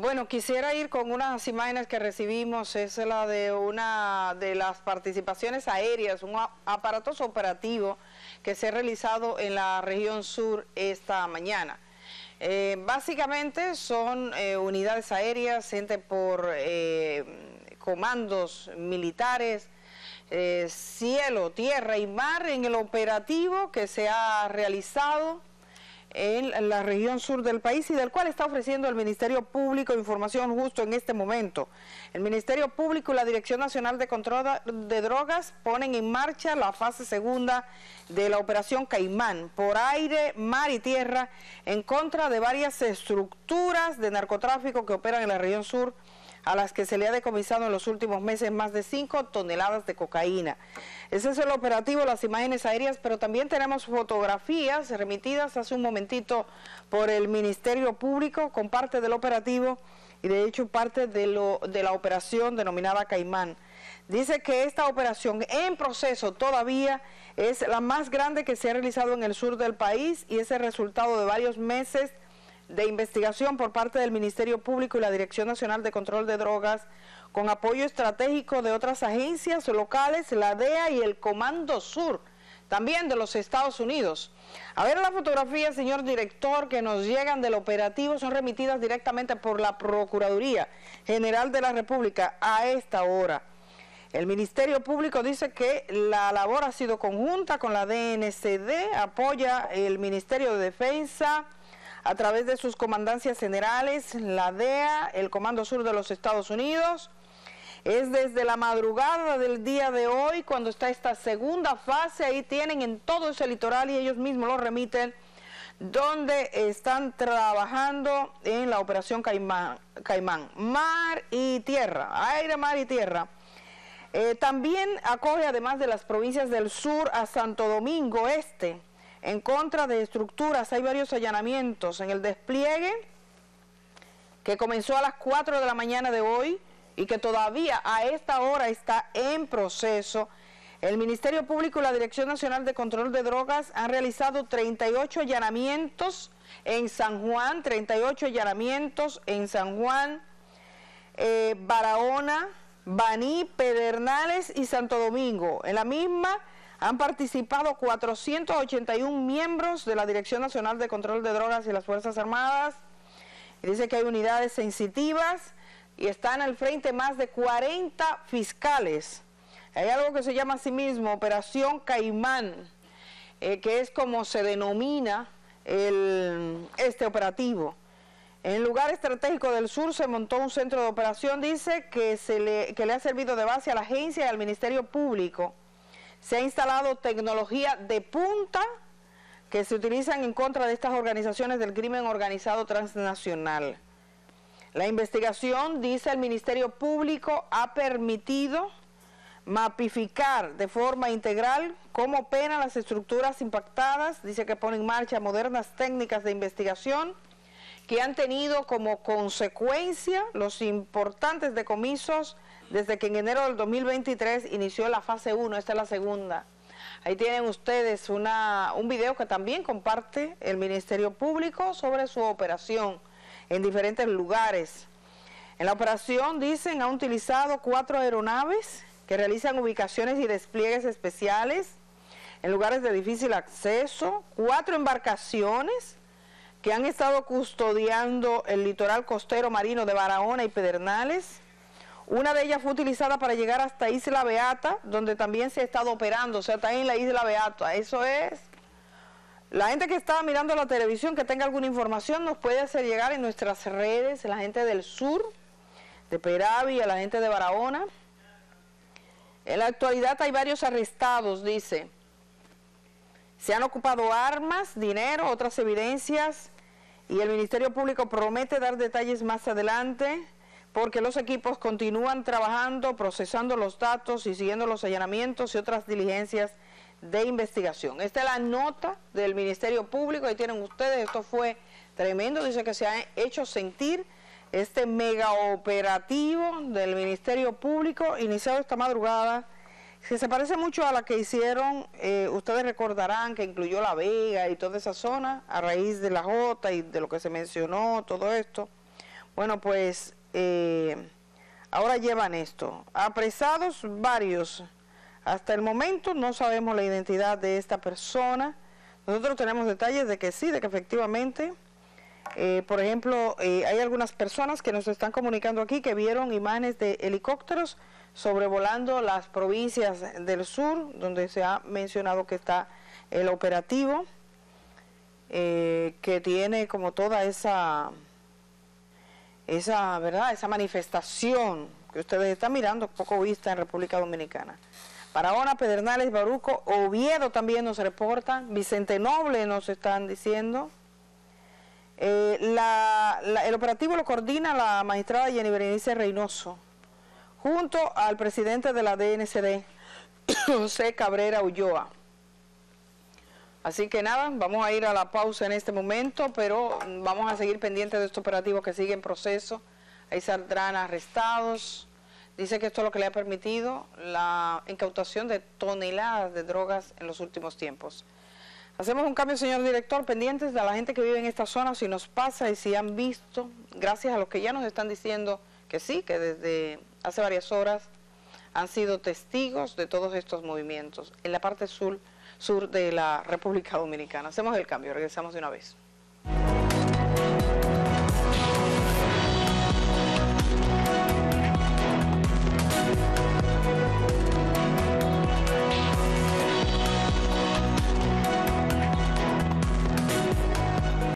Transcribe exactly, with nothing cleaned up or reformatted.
Bueno, quisiera ir con unas imágenes que recibimos, es la de una de las participaciones aéreas, un aparatoso operativo que se ha realizado en la región sur esta mañana. Eh, básicamente son eh, unidades aéreas, gente por eh, comandos militares, eh, cielo, tierra y mar en el operativo que se ha realizado en la región sur del país y del cual está ofreciendo el Ministerio Público información justo en este momento. El Ministerio Público y la Dirección Nacional de Control de Drogas ponen en marcha la fase segunda de la Operación Caimán, por aire, mar y tierra, en contra de varias estructuras de narcotráfico que operan en la región sur, a las que se le ha decomisado en los últimos meses más de cinco toneladas de cocaína. Ese es el operativo, las imágenes aéreas, pero también tenemos fotografías remitidas hace un momentito por el Ministerio Público con parte del operativo y de hecho parte de, lo, de la operación denominada Caimán. Dice que esta operación en proceso todavía es la más grande que se ha realizado en el sur del país y es el resultado de varios meses de investigación por parte del Ministerio Público y la Dirección Nacional de Control de Drogas, con apoyo estratégico de otras agencias locales, la D E A y el Comando Sur, también de los Estados Unidos. A ver las fotografías, señor director, que nos llegan del operativo, son remitidas directamente por la Procuraduría General de la República a esta hora. El Ministerio Público dice que la labor ha sido conjunta con la D N C D, apoya el Ministerio de Defensa, a través de sus comandancias generales, la D E A, el Comando Sur de los Estados Unidos. Es desde la madrugada del día de hoy cuando está esta segunda fase, ahí tienen en todo ese litoral y ellos mismos lo remiten, donde están trabajando en la operación Caimán, Caimán, mar y tierra, aire, mar y tierra. Eh, también acoge, además de las provincias del sur, a Santo Domingo Este, en contra de estructuras. Hay varios allanamientos en el despliegue que comenzó a las cuatro de la mañana de hoy y que todavía a esta hora está en proceso. El Ministerio Público y la Dirección Nacional de Control de Drogas han realizado treinta y ocho allanamientos en San Juan, treinta y ocho allanamientos en San Juan, eh, Barahona, Baní, Pedernales y Santo Domingo. En la misma han participado cuatrocientos ochenta y un miembros de la Dirección Nacional de Control de Drogas y las Fuerzas Armadas. Y dice que hay unidades sensitivas y están al frente más de cuarenta fiscales. Hay algo que se llama a sí mismo Operación Caimán, eh, que es como se denomina el, este operativo. En el lugar estratégico del sur se montó un centro de operación, dice, que, se le, que le ha servido de base a la agencia y al Ministerio Público. Se ha instalado tecnología de punta que se utilizan en contra de estas organizaciones del crimen organizado transnacional. La investigación, dice el Ministerio Público, ha permitido mapificar de forma integral cómo operan las estructuras impactadas. Dice que pone en marcha modernas técnicas de investigación que han tenido como consecuencia los importantes decomisos desde que en enero del dos mil veintitrés inició la fase uno, esta es la segunda. Ahí tienen ustedes una, un video que también comparte el Ministerio Público sobre su operación en diferentes lugares. En la operación, dicen, han utilizado cuatro aeronaves que realizan ubicaciones y despliegues especiales en lugares de difícil acceso, cuatro embarcaciones que han estado custodiando el litoral costero marino de Barahona y Pedernales. Una de ellas fue utilizada para llegar hasta Isla Beata, donde también se ha estado operando, o sea, está en la Isla Beata. Eso es. La gente que está mirando la televisión, que tenga alguna información, nos puede hacer llegar en nuestras redes, la gente del sur, de Peravi, a la gente de Barahona. En la actualidad hay varios arrestados, dice. Se han ocupado armas, dinero, otras evidencias, y el Ministerio Público promete dar detalles más adelante, porque los equipos continúan trabajando, procesando los datos y siguiendo los allanamientos y otras diligencias de investigación. Esta es la nota del Ministerio Público, ahí tienen ustedes, esto fue tremendo, dice que se ha hecho sentir este mega operativo del Ministerio Público, iniciado esta madrugada, que se parece mucho a la que hicieron, eh, ustedes recordarán que incluyó La Vega y toda esa zona, a raíz de la Jota y de lo que se mencionó, todo esto. Bueno, pues eh, ahora llevan esto. Apresados varios. Hasta el momento no sabemos la identidad de esta persona. Nosotros tenemos detalles de que sí, de que efectivamente, eh, por ejemplo, eh, hay algunas personas que nos están comunicando aquí que vieron imágenes de helicópteros sobrevolando las provincias del sur, donde se ha mencionado que está el operativo, eh, que tiene como toda esa... esa, ¿verdad?, esa manifestación que ustedes están mirando, poco vista en República Dominicana. Barahona, Pedernales, Bauruco, Oviedo también nos reportan, Vicente Noble nos están diciendo. Eh, la, la, el operativo lo coordina la magistrada Jenny Berenice Reynoso, junto al presidente de la D N C D, José Cabrera Ulloa. Así que nada, vamos a ir a la pausa en este momento, pero vamos a seguir pendientes de este operativo que sigue en proceso. Ahí saldrán arrestados. Dice que esto es lo que le ha permitido la incautación de toneladas de drogas en los últimos tiempos. Hacemos un cambio, señor director, pendientes de la gente que vive en esta zona, si nos pasa y si han visto, gracias a los que ya nos están diciendo que sí, que desde hace varias horas han sido testigos de todos estos movimientos en la parte sur sur de la República Dominicana. Hacemos el cambio, regresamos de una vez.